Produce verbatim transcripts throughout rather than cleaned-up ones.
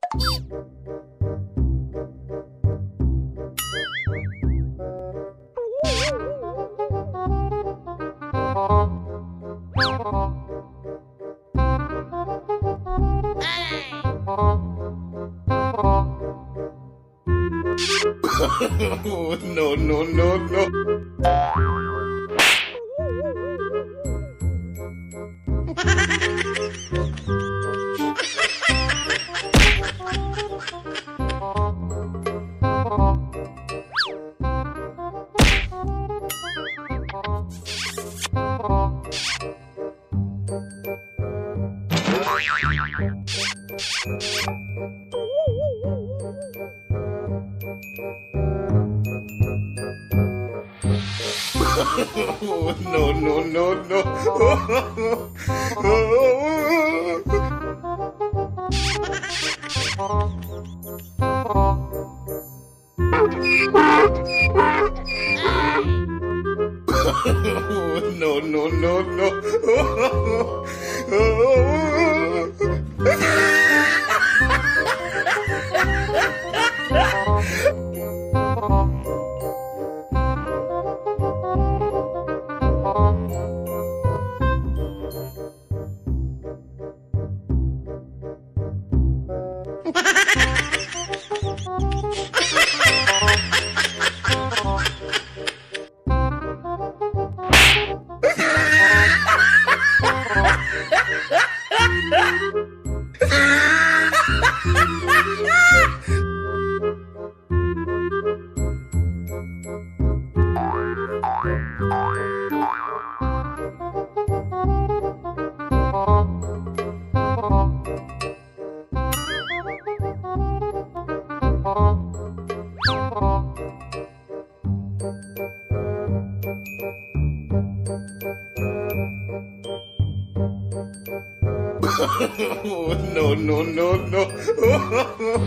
No, no, no, no. No, no, no, no. No, no, no, no. No, no, no, no.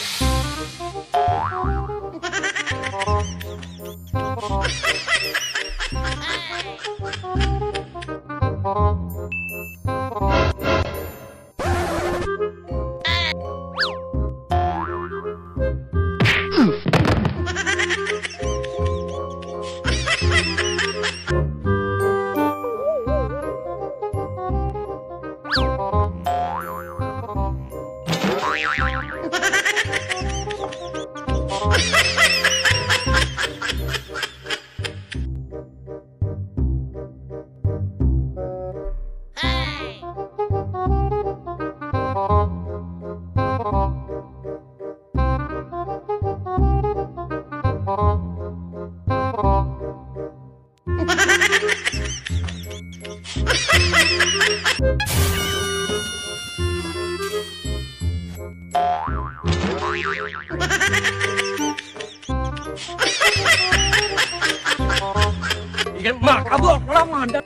Ikan mak kabur lama dah.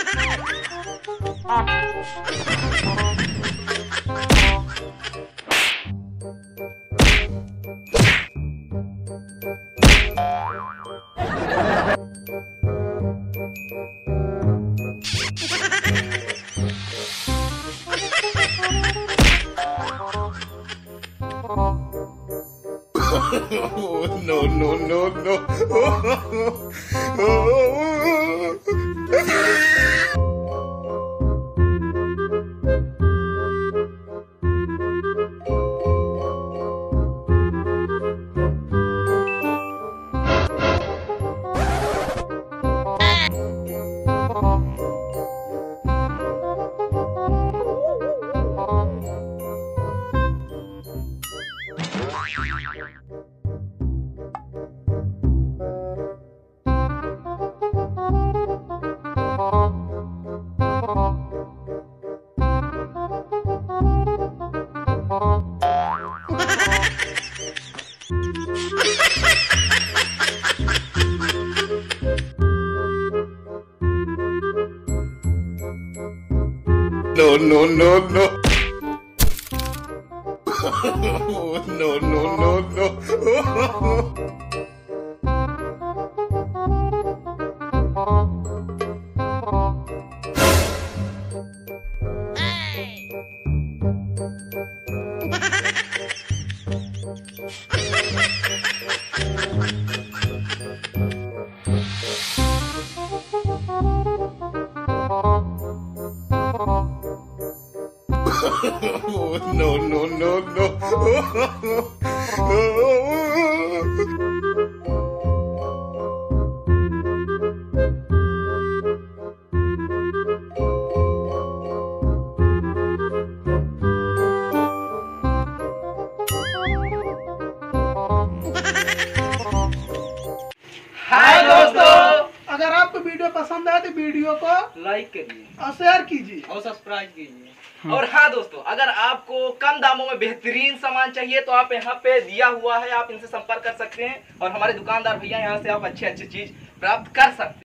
No, no, no, no. No, no, no, no. No, no, no, no. No, no, no, no. हाय दोस्तों, अगर आपको video पसंद आए तो video को लाइक करिए और share कीजिए और सब्सक्राइब कीजिए। और हाँ दोस्तों, अगर आपको कम दामों में बेहतरीन सामान चाहिए तो आप यहाँ पे दिया हुआ है, आप इनसे संपर्क कर सकते हैं और हमारे दुकानदार भैया यहाँ से आप अच्छे अच्छे चीज प्राप्त कर सकते हैं।